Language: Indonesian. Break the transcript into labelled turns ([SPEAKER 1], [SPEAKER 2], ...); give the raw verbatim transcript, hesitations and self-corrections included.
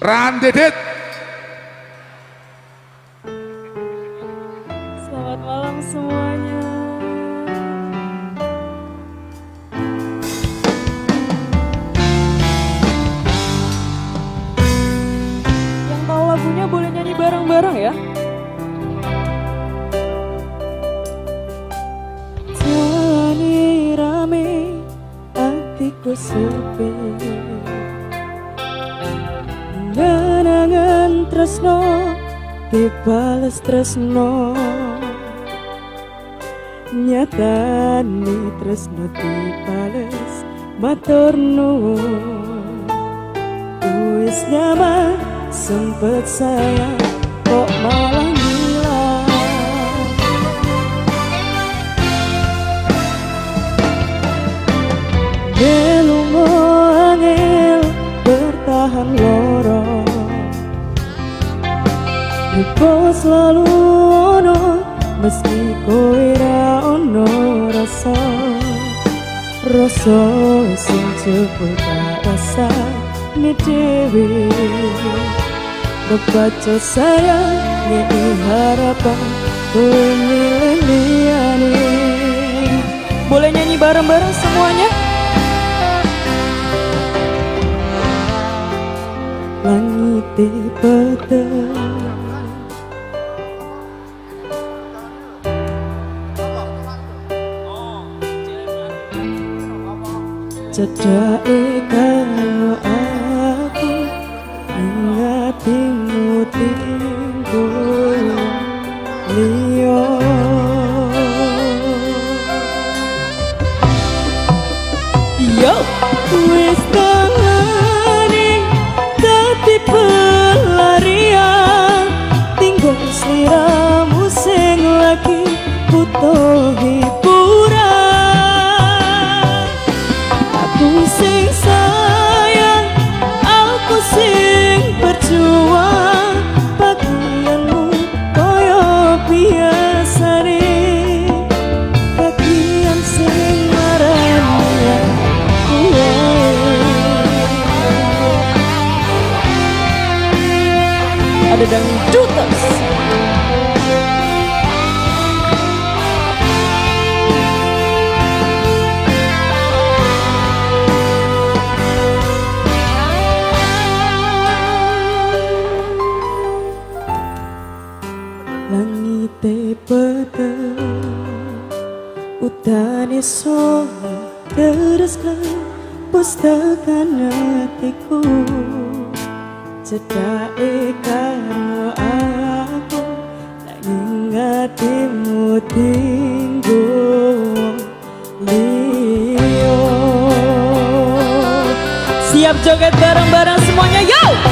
[SPEAKER 1] Randedit.
[SPEAKER 2] Selamat malam semuanya. Yang tahu lagunya boleh nyanyi bareng-bareng ya. Jani rame, hatiku sepi. Nanangan tresno dibales tresno, nyatane tresno dibales matur nuwun. Wis nyaman sempet sayang kok malah ngilang. Delungo angel bertahan loro, Ibu selalu ono meski kowe ra ono rasa. Rasa sing jebul tak rasa ni dewi. Kebaca sayang ngeki harapan kowe milih liyane. Boleh nyanyi bareng-bareng semuanya? Langit peteng cedake karo aku ingatimu tinggu liyo. Yo wis tangane dadi pelarian, tinggal sliramu sing lagi butuh hiburan. Aku sing sayang, aku sing berjuang, bagianmu koyo biasane, bagian sing marani kuwe. Ada dangduters. Langite peteng, udane sore teruskan pustakan hatiku. Cedake karo aku, nanging hatimu tinggu liyo. Siap joget bareng-bareng semuanya, yo!